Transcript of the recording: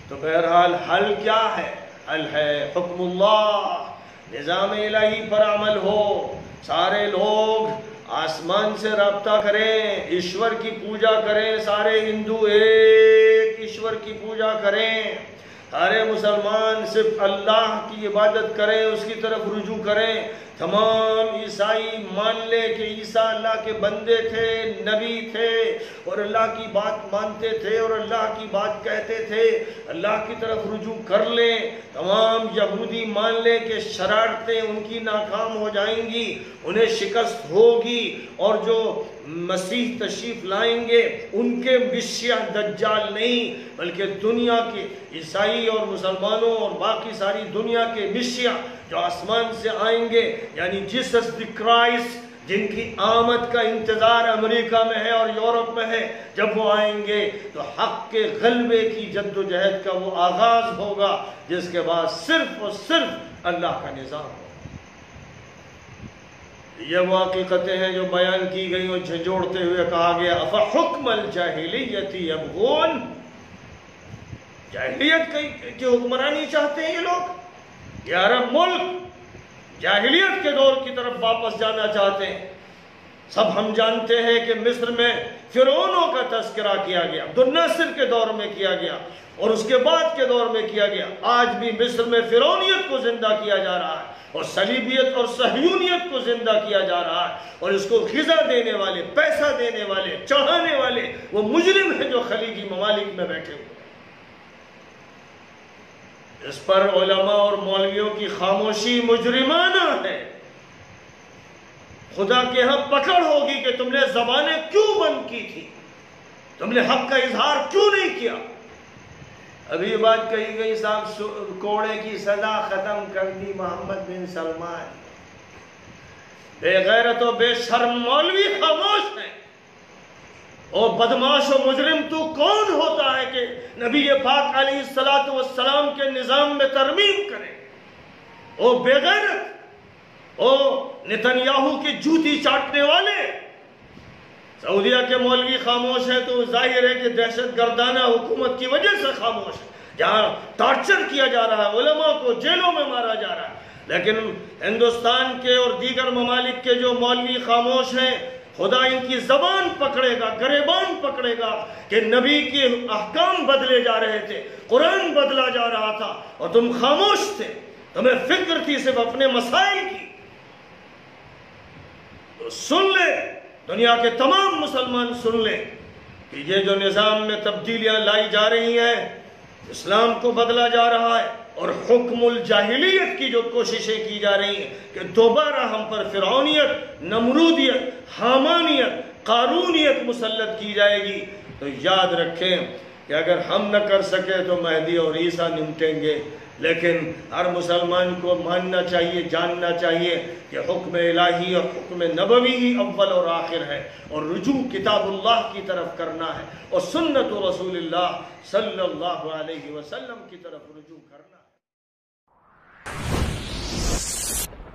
تو بہرحال حل کیا ہے؟ حل ہے حکم اللہ، نظام الہی پر عمل ہو، سارے لوگ آسمان سے رابطہ کریں، ایشور کی پوجا کریں، سارے ہندو ایک ایشور کی پوجا کریں، سارے مسلمان صرف اللہ کی عبادت کریں، اس کی طرف رجوع کریں، تمام عیسائی مان لے کہ عیسیٰ اللہ کے بندے تھے، نبی تھے، اور اللہ کی بات مانتے تھے اور اللہ کی بات کہتے تھے، اللہ کی طرف رجوع کر لیں، تمام یہودی مان لیں کہ شرارتیں ان کی ناکام ہو جائیں گی، انہیں شکست ہوگی، اور جو مسیح تشریف لائیں گے ان کے مسیح دجال نہیں بلکہ دنیا کے عیسائی اور مسلمانوں اور باقی ساری دنیا کے مسیح جو آسمان سے آئیں گے، یعنی جیسس دی کرائسٹ، جن کی آمد کا انتظار امریکہ میں ہے اور یورپ میں ہے، جب وہ آئیں گے تو حق کے غلبے کی جد و جہد کا وہ آغاز ہوگا، جس کے بعد صرف اور صرف اللہ کا نظام ہوگا۔ یہ وہ حقیقتیں ہیں جو بیان کی گئی اور جھنجھوڑتے ہوئے کہا گیا اَفَحُکْمَ الْجَاهِلِيَّةِ يَبْغُونَ، جاہلیت کی حکمرانی چاہتے ہیں یہ لوگ، یہ عرب ملک جاہلیت کے دور کی طرف واپس جانا چاہتے ہیں۔ سب ہم جانتے ہیں کہ مصر میں فرعونوں کا تذکرہ کیا گیا، عبد الناصر کے دور میں کیا گیا اور اس کے بعد کے دور میں کیا گیا۔ آج بھی مصر میں فرعونیت کو زندہ کیا جا رہا ہے اور صلیبیت اور صہیونیت کو زندہ کیا جا رہا ہے، اور اس کو غذا دینے والے، پیسہ دینے والے، چڑھانے والے وہ مجرم ہیں جو خلیجی ممالک میں بیٹھے ہوئے۔ اس پر علماء اور مولویوں کی خاموشی مجرمانہ ہے۔ خدا کے ہاں پکڑ ہوگی کہ تم نے زبانیں کیوں بند کی تھی، تم نے حق کا اظہار کیوں نہیں کیا۔ ابھی بات کہی گئی صاحب کوڑے کی سزا ختم کر دی محمد بن سلمان، بے غیرت و بے شرم مولوی خاموش ہیں۔ او بدماش و مجرم، تو کون ہوتا ہے کہ نبی پاک علیہ السلام کے نظام میں ترمیم کرے؟ او بے غیرت، او نتنیاہو کی جوتی چاٹنے والے۔ سعودیہ کے مولوی خاموش ہیں تو ظاہر ہے کہ دہشت گردانہ حکومت کی وجہ سے خاموش ہے، جہاں ٹارچر کیا جا رہا ہے، علماء کو جیلوں میں مارا جا رہا ہے۔ لیکن ہندوستان کے اور دیگر ممالک کے جو مولوی خاموش ہیں، خدا ان کی زبان پکڑے گا، گریبان پکڑے گا کہ نبی کے احکام بدلے جا رہے تھے، قرآن بدلا جا رہا تھا اور تم خاموش تھے، تمہیں فکر تھی صرف اپنے مسائل کی۔ تو سن لے، دنیا کے تمام مسلمان سن لیں کہ یہ جو نظام میں تبدیلیاں لائی جا رہی ہیں، اسلام کو بدلا جا رہا ہے، اور حکم الجاہلیت کی جو کوششیں کی جا رہی ہیں کہ دوبارہ ہم پر فرعونیت، نمرودیت، حامانیت، قارونیت مسلط کی جائے گی، تو یاد رکھیں کہ اگر ہم نہ کر سکے تو مہدی اور عیسیٰ نمٹیں گے۔ لیکن ہر مسلمان کو ماننا چاہیے، جاننا چاہیے کہ حکم الہی اور حکم نبوی ہی اول اور آخر ہے، اور رجوع کتاب اللہ کی طرف کرنا ہے اور سنت رسول اللہ صلی اللہ علیہ وسلم کی طرف رجوع کرنا ہے۔